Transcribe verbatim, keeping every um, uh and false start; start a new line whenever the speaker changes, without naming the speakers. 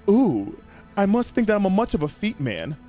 Ooh, I must think that I'm a much of a feet man.